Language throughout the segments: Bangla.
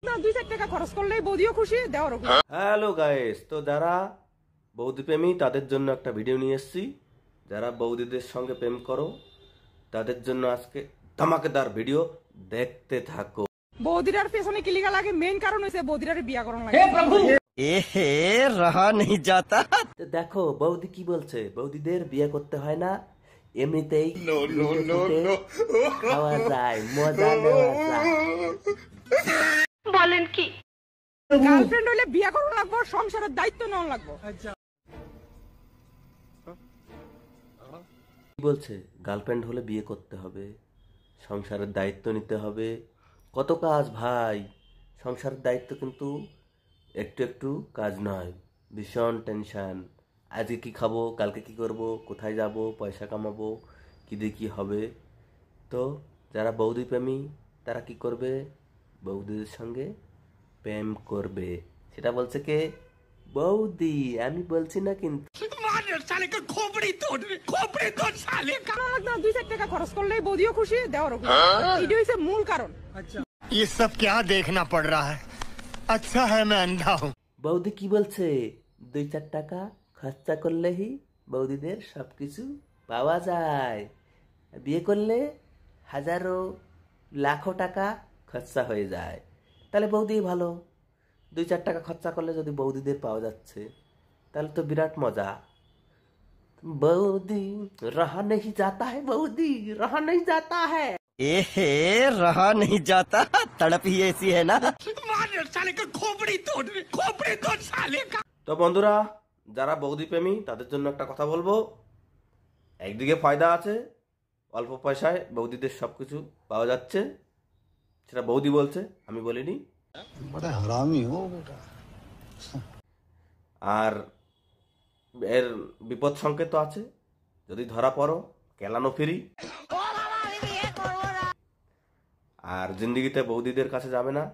না 2-4 টাকা খরচ করলেই বৌদিও খুশি দেওয়ারও খুশি। হ্যালো গাইস, তো যারা বৌদি প্রেমী তাদের জন্য একটা ভিডিও নিয়ে এসেছি। যারা বৌদিদের সঙ্গে প্রেম করো তাদের জন্য আজকে ধামাকেদার ভিডিও, দেখতে থাকো। বৌদিরার পেছনে কিলিগা লাগে, মেইন কারণ হইছে বৌদিরার বিয়া করন লাগে। हे प्रभु এহে रहा नहीं जाता। তো দেখো বৌদি কি বলছে, বৌদিদের বিয়ে করতে হয় না, এমনিতেই খাওয়া যায়, মজা নেওয়া যায়। বলেন কি গার্লফ্রেন্ড হইলে বিয়া করন লাগবো, সংসারের দায়িত্ব নেওয়া লাগবো। কি বলছে, গার্লফ্রেন্ড হলে বিয়ে করতে হবে, সংসারের দায়িত্ব নিতে হবে। কত কাজ ভাই, সংসারের দায়িত্ব কিন্তু একটু একটু কাজ নয়, ভীষণ টেনশন। আজকে কি খাবো, কালকে কি করব, কোথায় যাব, পয়সা কামাবো, কি দিয়ে কি হবে। তো যারা বৌদি প্রেমী তারা কি করবে, বৌদিদের সঙ্গে প্রেম করবে। সেটা বলছে কে, বৌদি, আমি বলছি না কিন্তু। না 2-4 টাকা খরচ করলেই বৌদিও খুশি দেওয়ারও খুশি, এটা হইছে মূল কারণ। ये सब क्या देखना पड़ रहा है? अच्छा है मैं अंधा हूँ। বৌদি কি বলছে, 2-4 টাকা খরচা করলেই বৌদিদের সবকিছু পাওয়া যায়, বিয়ে করলে হাজারো লাখো টাকা খরচা হয়ে যায়। তাহলে বৌদি ভালো, 2-4 টাকা খরচা করলে যদি বৌদিদের পাওয়া যাচ্ছে তাহলে তো বিরাট মজা। বৌদি रहा नहीं जाता है, बौदी रहा नहीं जाता है। एहे रहा नहीं जाता, तड़प ही ऐसी है ना। তো বন্ধুরা, যারা বৌদি প্রেমী তাদের জন্য একটা কথা বলবো। একদিকে ফায়দা আছে, অল্প পয়সায় বৌদিদের সবকিছু পাওয়া যাচ্ছে, সেটা বৌদি বলছে, আমি বলিনি। बड़ा हरामी हो बेटा। আর এর বিপদ সংকেত আছে, যদি ধরা পড়ো কেলানো ফিরি। আর জিন্দিগিতে বৌদিদের কাছে যাবে না।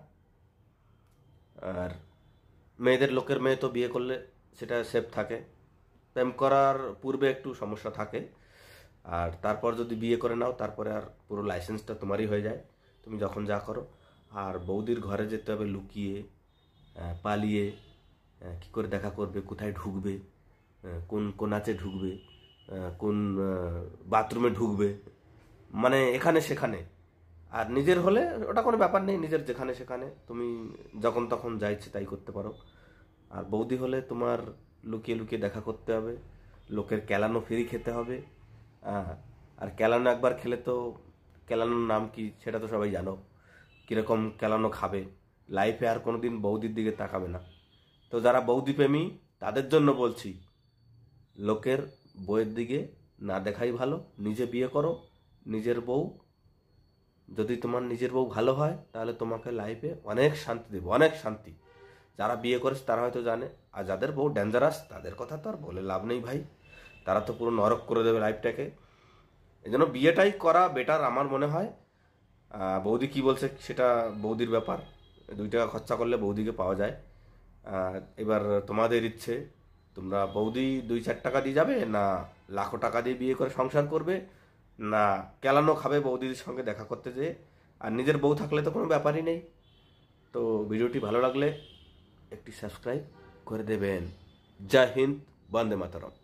আর মেয়েদের, লোকের মেয়ে তো বিয়ে করলে সেটা সেফ থাকে, প্রেম করার পূর্বে একটু সমস্যা থাকে, আর তারপর যদি বিয়ে করে নাও তারপরে আর পুরো লাইসেন্সটা তোমারই হয়ে যায়, তুমি যখন যা করো। আর বৌদির ঘরে যেতে হবে লুকিয়ে, পালিয়ে, কি করে দেখা করবে, কোথায় ঢুকবে, কোন কোনাচে ঢুকবে, কোন বাথরুমে ঢুকবে, মানে এখানে সেখানে। আর নিজের হলে ওটা কোনো ব্যাপার নেই, নিজের যেখানে সেখানে তুমি যখন তখন যা ইচ্ছে তাই করতে পারো। আর বৌদি হলে তোমার লুকিয়ে লুকিয়ে দেখা করতে হবে, লোকের কেলানো ফ্রি খেতে হবে। আর কেলানো একবার খেলে তো, কেলানোর নাম কি সেটা তো সবাই জানো, কীরকম কেলানো খাবে, লাইফে আর কোনোদিন বৌদির দিকে তাকাবে না। তো যারা বৌদি প্রেমী তাদের জন্য বলছি, লোকের বউয়ের দিকে না দেখাই ভালো, নিজে বিয়ে করো। নিজের বউ, যদি তোমার নিজের বউ ভালো হয় তাহলে তোমাকে লাইফে অনেক শান্তি দেবে, অনেক শান্তি। যারা বিয়ে করেছে তারা হয়তো জানে, আর যাদের বউ ডেঞ্জারাস তাদের কথা তো আর বলে লাভ নেই ভাই, তারা তো পুরো নরক করে দেবে লাইফটাকে। এই জন্য বিয়েটাই করা বেটার আমার মনে হয়। বৌদি কি বলছে সেটা বৌদির ব্যাপার, 2 টাকা খরচা করলে বৌদিকে পাওয়া যায়। এবার তোমাদের ইচ্ছে, তোমরা বৌদি 2-4 টাকা দিয়ে যাবে, না লাখো টাকা দিয়ে বিয়ে করে সংসার করবে, না কেলানো খাবে বৌদিদের সঙ্গে দেখা করতে যেয়ে। আর নিজের বউ থাকলে তো কোনো ব্যাপারই নেই। তো ভিডিওটি ভালো লাগলে একটি সাবস্ক্রাইব করে দেবেন। জয় হিন্দ, বন্দে মাতরম।